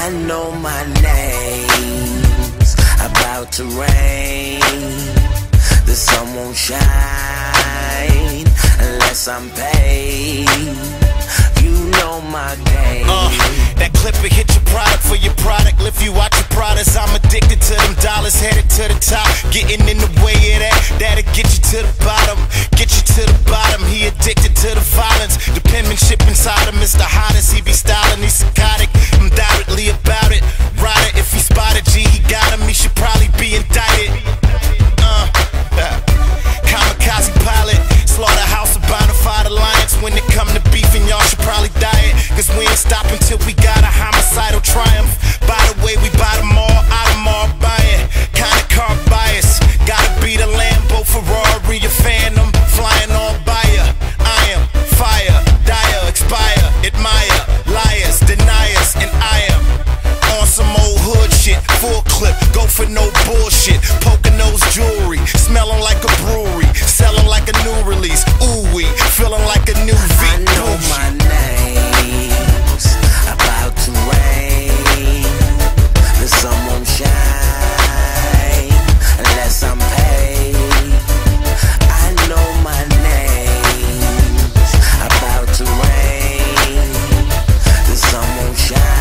I know my name's about to rain. The sun won't shine unless I'm paid. You know my game. That clip will hit your product for your product. Lift you out your products. I'm addicted to them dollars, headed to the top. Getting in the way of that, that'll get you to the bottom. Get you to the bottom. He addicted to the violence. The penmanship inside him is the hottest. He be styling, he's psychotic. Undoubtedly about it. Rider, if he spotted G, he got him. He should probably be indicted. Kamikaze pilot, slaughterhouse, a bonafide alliance. When it come to beefing, y'all should probably diet. Cause we ain't stopping till we got a homicidal triumph. By the way, we buy them all, out them all buying. Kinda car bias. Gotta be the Lambo, Ferrari, a Phantom, flying all by ya. I am fire, dire, expire, admire, liars, deniers, and I am on some old hood shit. Full clip, go for no bullshit. Poking nose jewelry, smelling like a brewery, selling like a new release. Ooh wee, feeling like a new V. I know my name's about to rain. The sun won't shine unless I'm paid. I know my name's about to rain. The sun won't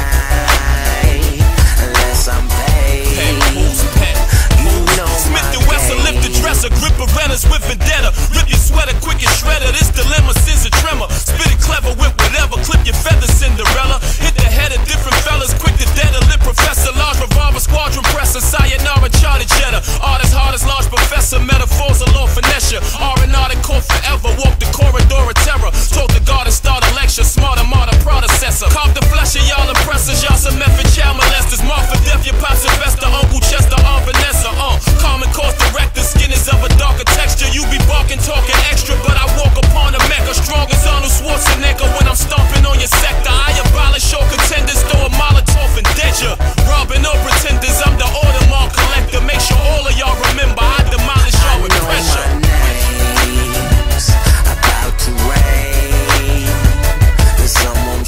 shine unless I'm paid. You know Smith my and Wesson lift the dresser, grip of renters with vendetta. Rip your sweater quick and shredder. This dilemma sends a tremor. Spit it clever with whatever. Clip your feathers, Cinderella. Hit the head of different fellas. Quick to dead a lip professor. Large revolver, squadron presser. Sayonara, Charlie Cheddar. Artist, hardest, large professor. Metaphors alone finesse ya. R&R that call forever. Walk the corridor of terror. Talk to God and start a lecture. Smarter, martyr, predecessor. Carve the flesh of y'all impressors. Y'all some effing child molesters. Mark for death, your pop Sylvester. Uncle Chester, Aunt Vanessa. Common cause director. Skin is of a darker texture. You be barking, talking extra. But I walk upon a mecca. Strong as Arnold Schwarzenegger. When I'm stomping on your sector, I abolish all contenders. Throw a Molotov and dead ya. Robbing all pretenders. I'm the Audemars collector. Make sure all of y'all remember I demolish y'all with pressure. My name's about to rain. The sun won't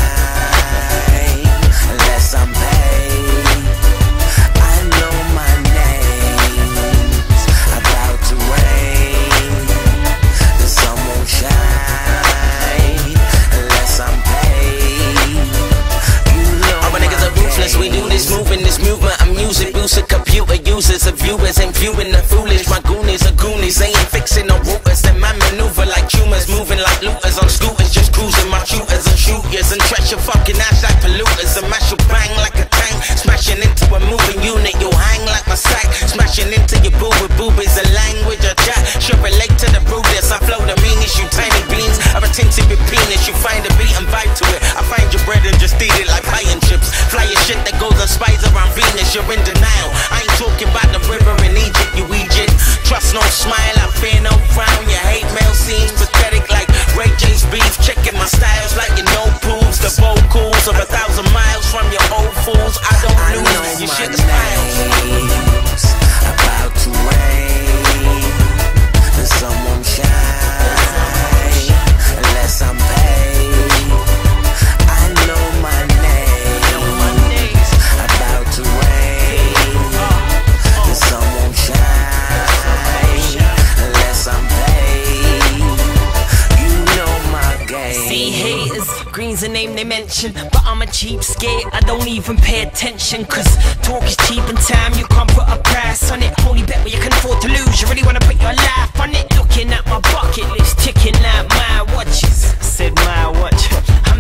shine unless I'm paid. I know my name's about to rain. The sun won't shine unless I'm paid. You know Our niggas are ruthless, we do this moving, this movement. I'm using boosted computer users of viewers ain't viewing the foolish. My goonies are goonies, they ain't fixing no routers. Then man maneuver like humans, moving like looters on scooters, just cruising. My shooters and shooters and trash your fucking ass like polluters. And mash your bang like a tank, smashing into a moving unit. You'll hang like my sack, smashing into your boo with boobies. A language or chat should relate to the rudest. I flow the meanest, you tiny beans. I'm a tinted with penis, you find a beat and vibe to it. I find your bread and just eat it like pie and chips. Fly your shit that goes on spies around Venus, you're in denial. I ain't talking about the river in Egypt, you Egypt. Trust no smile, I fear no frown. Your hate mail seems pathetic like Ray J's beef. Checking my styles like you know proves. The vocals of 1,000 miles from your old fools. I don't lose, you shit styles. name's about to rain. The sun won't shine unless I'm paid. I know my name's about to rain. The sun won't shine unless I'm paid. You know my game. See haters, green's a name they mention, but I'm a cheapskate, I don't even pay attention. Cause talk is cheap and time, you can't put a price on it. Only bet what you can afford to lose, you really wanna put your life on it. Looking at my bucket list, ticking like my watches. I said my watch,